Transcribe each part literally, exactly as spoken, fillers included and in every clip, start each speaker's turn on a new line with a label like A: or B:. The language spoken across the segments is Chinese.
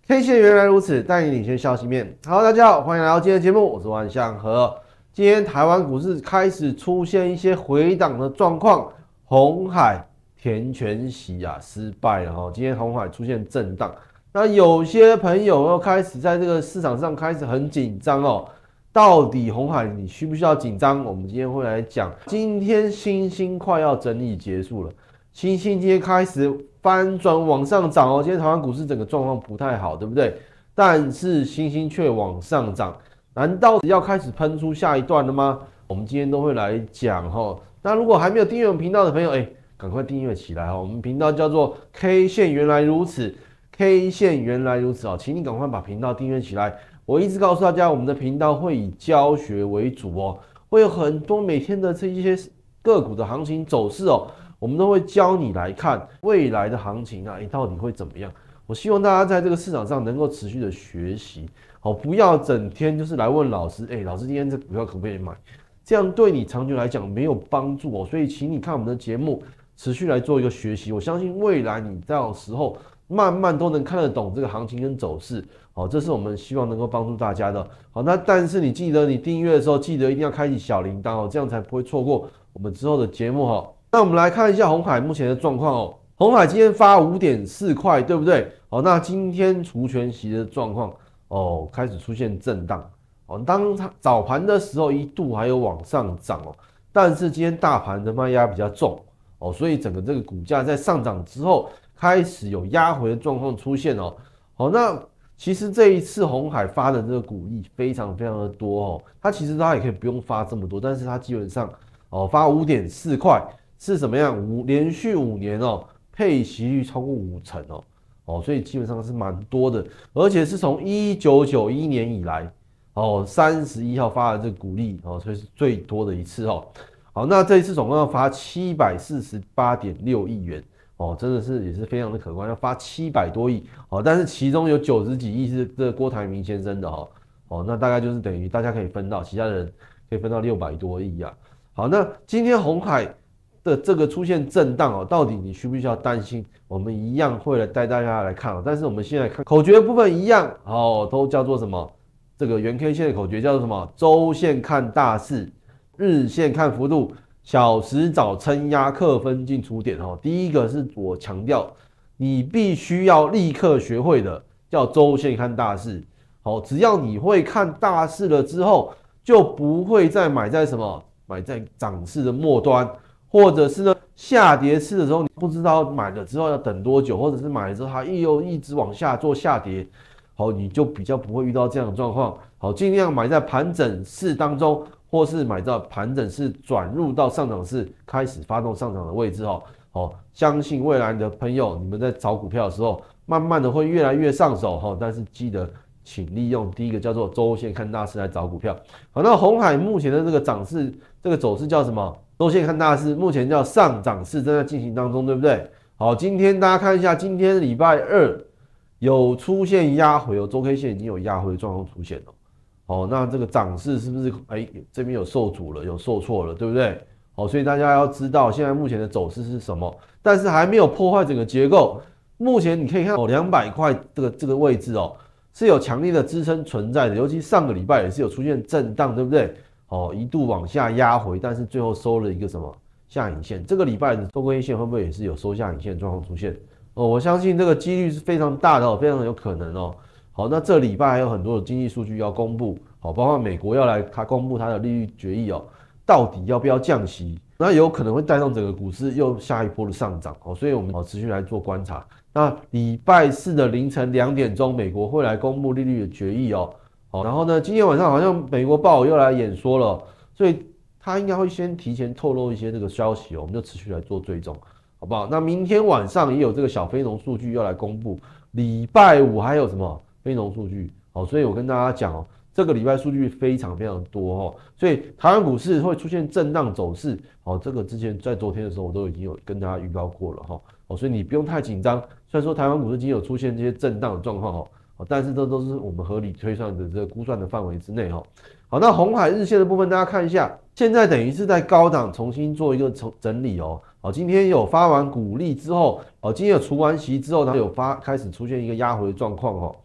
A: K 线原来如此，带你领先消息面。Hello， 大家好，欢迎来到今天的节目，我是万象和。今天台湾股市开始出现一些回档的状况，鸿海填权息啊失败了哈。今天鸿海出现震荡，那有些朋友又开始在这个市场上开始很紧张哦。到底鸿海你需不需要紧张？我们今天会来讲。今天新兴快要整理结束了，新兴今天开始翻转往上涨哦。今天台湾股市整个状况不太好，对不对？但是新兴却往上涨，难道要开始喷出下一段了吗？我们今天都会来讲哈。那如果还没有订阅我们频道的朋友，哎，赶快订阅起来哈。我们频道叫做 K 线原来如此 ，K 线原来如此哦，请你赶快把频道订阅起来。我一直告诉大家，我们的频道会以教学为主哦，会有很多每天的这一些个股的行情走势哦，我们都会教你来看未来的行情啊，你到底会怎么样？我希望大家在这个市场上能够持续的学习，好，不要整天就是来问老师，哎、欸，老师今天这股票可不可以买？这样对你长久来讲没有帮助哦，所以请你看我们的节目，持续来做一个学习。我相信未来你到时候慢慢都能看得懂这个行情跟走势。好，这是我们希望能够帮助大家的。好，那但是你记得你订阅的时候，记得一定要开启小铃铛哦，这样才不会错过我们之后的节目哈。那我们来看一下鸿海目前的状况哦。鸿海今天发 五点四块，对不对？好，那今天除权息的状况哦，开始出现震荡哦。当它早盘的时候一度还有往上涨哦，但是今天大盘的卖压比较重哦，所以整个这个股价在上涨之后开始有压回的状况出现哦。好，那其实这一次鸿海发的这个股利非常非常的多哦，它其实它也可以不用发这么多，但是它基本上哦发 五点四块是怎么样？五连续五年哦，配息率超过五成哦，哦，所以基本上是蛮多的，而且是从一九九一年以来哦三十一号发的这个股利哦，所以是最多的一次哦。好，那这一次总共要发七百四十八点六亿元。哦，真的是也是非常的可观，要发七百多亿哦，但是其中有九十几亿是这郭台铭先生的哈，哦，那大概就是等于大家可以分到，其他人可以分到六百多亿啊。好，那今天鸿海的这个出现震荡哦，到底你需不需要担心？我们一样会来带大家来看哦，但是我们现在看口诀的部分一样哦，都叫做什么？这个原 K 线的口诀叫做什么？周线看大势，日线看幅度。小时找撑压克分进出点哦，第一个是我强调，你必须要立刻学会的叫周线看大势。好，只要你会看大势了之后，就不会再买在什么买在涨势的末端，或者是呢下跌势的时候，你不知道买了之后要等多久，或者是买了之后它又一直往下做下跌，好，你就比较不会遇到这样的状况。好，尽量买在盘整势当中。或是买到盘整是转入到上涨势开始发动上涨的位置哦，哦，相信未来的朋友，你们在找股票的时候，慢慢的会越来越上手哈。但是记得，请利用第一个叫做周线看大势来找股票。好，那鸿海目前的这个涨势，这个走势叫什么？周线看大势，目前叫上涨势正在进行当中，对不对？好，今天大家看一下，今天礼拜二有出现压回哦，周 K 线已经有压回的状况出现了。哦，那这个涨势是不是哎这边有受阻了，有受挫了，对不对？好，所以大家要知道现在目前的走势是什么，但是还没有破坏整个结构。目前你可以看哦，两百块这个这个位置哦是有强烈的支撑存在的，尤其上个礼拜也是有出现震荡，对不对？哦，一度往下压回，但是最后收了一个什么下影线。这个礼拜的周 K 线会不会也是有收下影线的状况出现？哦，我相信这个几率是非常大的哦，非常有可能哦。好，那这礼拜还有很多的经济数据要公布，好，包括美国要来它公布它的利率决议哦，到底要不要降息？那有可能会带动整个股市又下一波的上涨哦，所以我们持续来做观察。那礼拜四的凌晨两点钟，美国会来公布利率的决议哦，好，然后呢，今天晚上好像美国鲍尔又来演说了，所以他应该会先提前透露一些这个消息哦，我们就持续来做追踪，好不好？那明天晚上也有这个小非农数据要来公布，礼拜五还有什么？非农数据，好，所以我跟大家讲哦，这个礼拜数据非常非常多哦，所以台湾股市会出现震荡走势，好，这个之前在昨天的时候我都已经有跟大家预告过了哈，哦，所以你不用太紧张。虽然说台湾股市已经有出现这些震荡的状况哦，但是这都是我们合理推算的这个估算的范围之内哈。好，那鸿海日线的部分大家看一下，现在等于是在高档重新做一个整理哦。好，今天有发完股利之后，哦，今天有除完息之后，它有发开始出现一个压回的状况哦。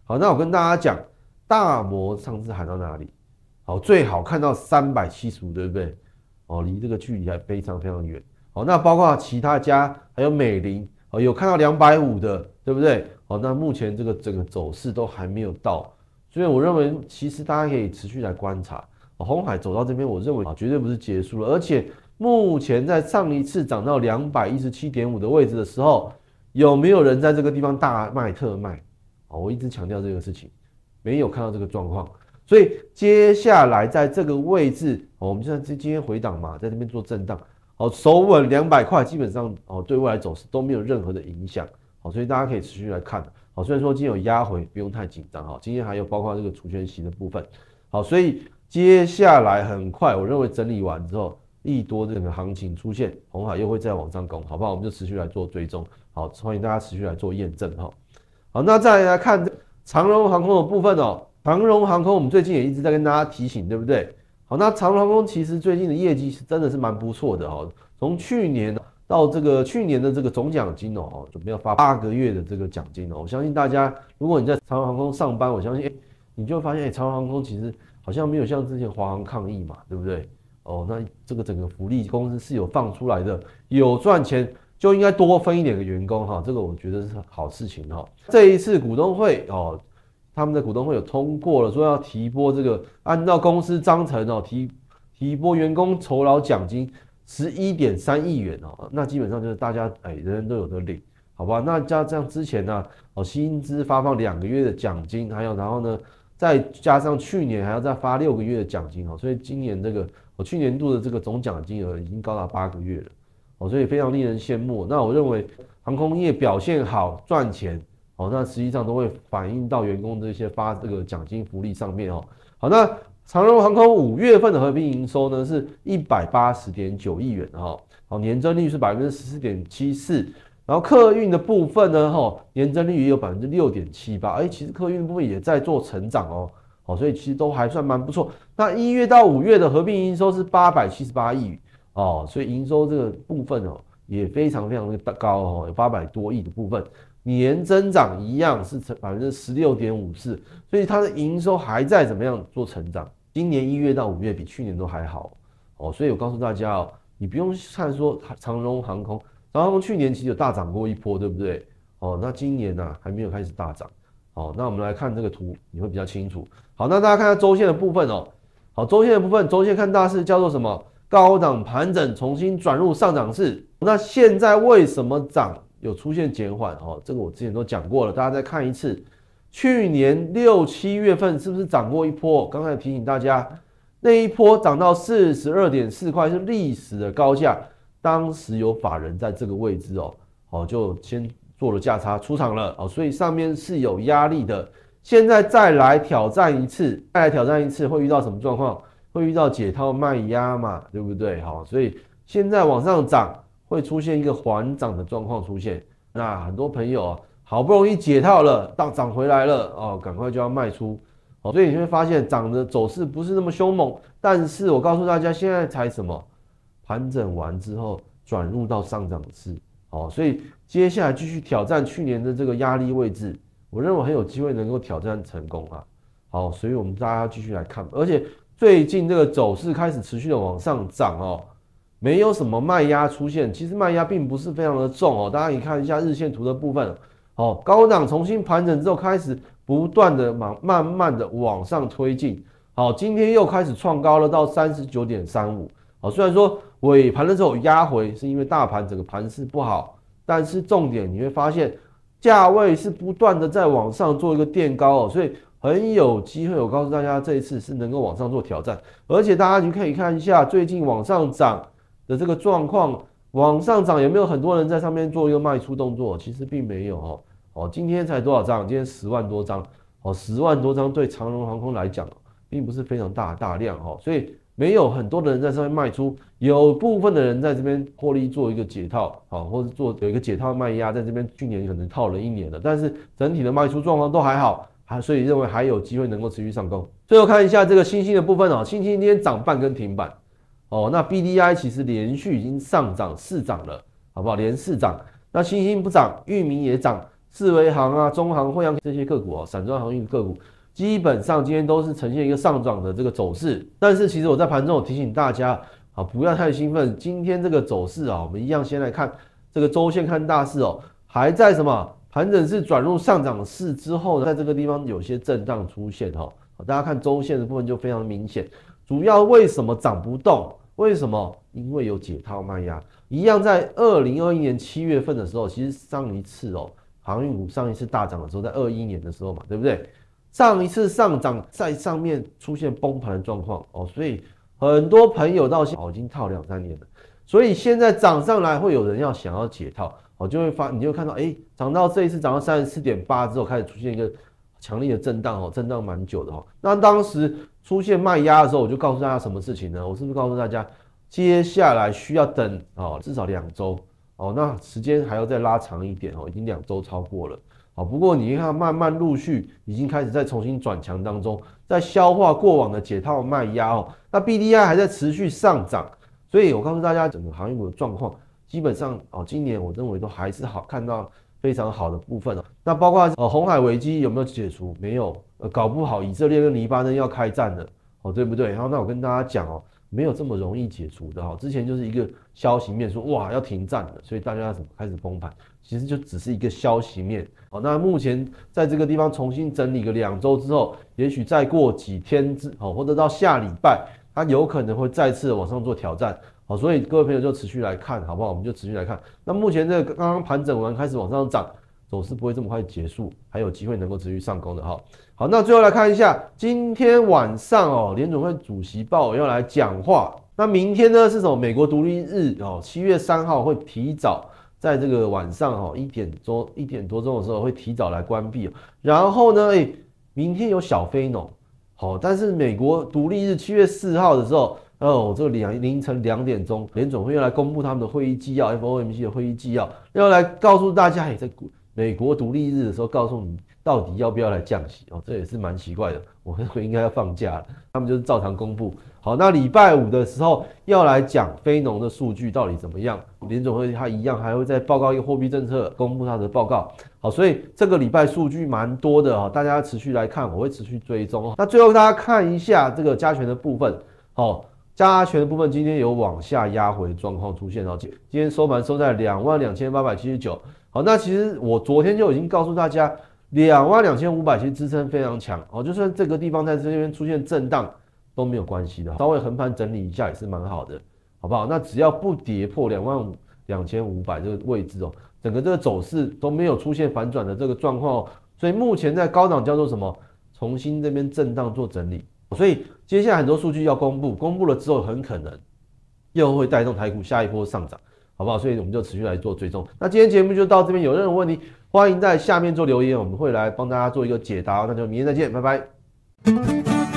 A: 好，那我跟大家讲，大摩上次喊到哪里？好，最好看到三百七十五，对不对？哦，离这个距离还非常非常远。好，那包括其他家，还有美林，哦，有看到两百五的，对不对？好，那目前这个整个走势都还没有到，所以我认为其实大家可以持续来观察。鸿海走到这边，我认为啊绝对不是结束了，而且目前在上一次涨到两百一十七点五的位置的时候，有没有人在这个地方大卖特卖？好，我一直强调这个事情，没有看到这个状况。所以接下来在这个位置，我们现在今天回档嘛，在这边做震荡，好，守稳两百块，基本上哦对未来走势都没有任何的影响，好，所以大家可以持续来看，好，虽然说今天有压回，不用太紧张，好，今天还有包括这个除权息的部分，好，所以接下来很快，我认为整理完之后，利多这个行情出现，鸿海又会再往上攻，好不好？我们就持续来做追踪，好，欢迎大家持续来做验证哈。好，那再来看长荣航空的部分哦。长荣航空，我们最近也一直在跟大家提醒，对不对？好，那长荣航空其实最近的业绩是真的是蛮不错的哦。从去年到这个去年的这个总奖金哦，准备要发八个月的这个奖金哦。我相信大家，如果你在长荣航空上班，我相信哎，你就会发现哎，长荣航空其实好像没有像之前华航抗议嘛，对不对？哦，那这个整个福利公司是有放出来的，有赚钱就应该多分一点给员工哈，这个我觉得是好事情哈。这一次股东会哦。他们的股东会有通过了，说要提拨这个，按照公司章程哦，提提拨员工酬劳奖金十一点三亿元哦，那基本上就是大家哎人人都有得领，好吧？那加这样之前呢，哦薪资发放两个月的奖金，还有然后呢再加上去年还要再发六个月的奖金哦，所以今年这个我去年度的这个总奖金额已经高达八个月了哦，所以非常令人羡慕。那我认为航空业表现好赚钱。好，那实际上都会反映到员工这些发这个奖金福利上面哦。好，那长荣航空五月份的合并营收呢是一百八十点九亿元哈，好，年增率是百分之十四点七四，然后客运的部分呢，哈，年增率也有百分之六点七八，哎，其实客运的部分也在做成长哦，好，所以其实都还算蛮不错。那一月到五月的合并营收是八百七十八亿哦，所以营收这个部分哦也非常非常的高哦，有八百多亿的部分。年增长一样是百分之十六点五四，所以它的营收还在怎么样做成长？今年一月到五月比去年都还好哦，所以我告诉大家哦，你不用看说长荣航空，长荣航空去年其实有大涨过一波，对不对？哦，那今年呢、啊、还没有开始大涨。好，那我们来看这个图，你会比较清楚。好，那大家看下周线的部分哦。好，周线的部分，周线看大势叫做什么？高档盘整，重新转入上涨势。那现在为什么涨？有出现减缓哦，这个我之前都讲过了，大家再看一次。去年六七月份是不是涨过一波？刚才提醒大家，那一波涨到四十二点四块是历史的高价，当时有法人在这个位置哦，哦就先做了价差出场了哦，所以上面是有压力的。现在再来挑战一次，再来挑战一次会遇到什么状况？会遇到解套卖压嘛，对不对？好，所以现在往上涨。会出现一个缓涨的状况出现，那很多朋友啊，好不容易解套了，到涨回来了哦，赶快就要卖出哦，所以你会发现涨的走势不是那么凶猛，但是我告诉大家，现在才什么盘整完之后转入到上涨势哦，所以接下来继续挑战去年的这个压力位置，我认为很有机会能够挑战成功啊。好，所以我们大家继续来看，而且最近这个走势开始持续的往上涨哦。没有什么卖压出现，其实卖压并不是非常的重哦。大家可以看一下日线图的部分，哦，高档重新盘整之后，开始不断的慢慢慢的往上推进。好，今天又开始创高了到 三十九点三五。好，虽然说尾盘的时候压回，是因为大盘整个盘势不好，但是重点你会发现价位是不断的在往上做一个垫高哦，所以很有机会。我告诉大家，这一次是能够往上做挑战，而且大家你可以看一下最近往上涨的这个状况，往上涨有没有很多人在上面做一个卖出动作？其实并没有哦。哦，今天才多少张？今天十万多张。哦，十万多张对长荣航空来讲，并不是非常大大量哦，所以没有很多的人在上面卖出，有部分的人在这边获利做一个解套，好，或者做有一个解套卖压，在这边去年可能套了一年了，但是整体的卖出状况都还好，还所以认为还有机会能够持续上攻。最后看一下这个新兴的部分哦，新兴今天涨半跟停板。哦，那 B D I 其实连续已经上涨四涨了，好不好？连四涨。那新兴不涨，裕民也涨， 四维航啊、中航、惠阳这些个股哦，散装航运个股。基本上今天都是呈现一个上涨的这个走势，但是其实我在盘中有提醒大家啊，不要太兴奋。今天这个走势啊，我们一样先来看这个周线看大势哦，还在什么盘整是转入上涨势之后呢，在这个地方有些震荡出现哈、哦。大家看周线的部分就非常明显，主要为什么涨不动？为什么？因为有解套卖压。一样在二零二一年七月份的时候，其实上一次哦，航运股上一次大涨的时候，在二一年的时候嘛，对不对？上一次上涨在上面出现崩盘的状况哦，所以很多朋友到现在、哦、已经套两三年了，所以现在涨上来会有人要想要解套哦，就会发你就会看到哎，涨到这一次涨到 三十四点八 之后开始出现一个强力的震荡哦，震荡蛮久的哦。那当时出现卖压的时候，我就告诉大家什么事情呢？我是不是告诉大家接下来需要等哦至少两周哦，那时间还要再拉长一点哦，已经两周超过了。好，不过你看，慢慢陆续已经开始在重新转强当中，在消化过往的解套卖压哦。那 B D I 还在持续上涨，所以我告诉大家，整个航运股的状况基本上哦，今年我认为都还是好看到非常好的部分哦。那包括呃红海危机有没有解除？没有，呃搞不好以色列跟黎巴嫩要开战了哦，对不对？然后那我跟大家讲哦，没有这么容易解除的哈。之前就是一个消息面说哇要停战了，所以大家怎么开始崩盘？其实就只是一个消息面哦。那目前在这个地方重新整理个两周之后，也许再过几天之哦，或者到下礼拜，它有可能会再次往上做挑战。好，所以各位朋友就持续来看，好不好？我们就持续来看。那目前这个刚刚盘整完开始往上涨，走势不会这么快结束，还有机会能够持续上攻的哈。好，那最后来看一下，今天晚上哦，联准会主席鲍尔要来讲话。那明天呢是什么？美国独立日哦，七月三号会提早。在这个晚上哈一点多一点多钟的时候会提早来关闭，然后呢，哎，明天有小非农，好，但是美国独立日七月四号的时候，哦，这个两凌晨两点钟，联准会要来公布他们的会议纪要 ，F O M C 的会议纪要，要来告诉大家，哎，在美国独立日的时候，告诉你到底要不要来降息哦，这也是蛮奇怪的，我认为应该要放假了，他们就是照常公布。好，那礼拜五的时候要来讲非农的数据到底怎么样？联准会它一样还会再报告一个货币政策，公布它的报告。好，所以这个礼拜数据蛮多的哈，大家持续来看，我会持续追踪。那最后大家看一下这个加权的部分，好，加权的部分今天有往下压回的状况出现哦，今天收盘收在两万两千八百七十九。好，那其实我昨天就已经告诉大家，两万两千五百其实支撑非常强哦，就算这个地方在这边出现震荡。都没有关系的，稍微横盘整理一下也是蛮好的，好不好？那只要不跌破两万两千五百这个位置哦，整个这个走势都没有出现反转的这个状况哦，所以目前在高档叫做什么？重新这边震荡做整理，所以接下来很多数据要公布，公布了之后很可能又会带动台股下一波上涨，好不好？所以我们就持续来做追踪。那今天节目就到这边，有任何问题欢迎在下面做留言，我们会来帮大家做一个解答。那就明天再见，拜拜。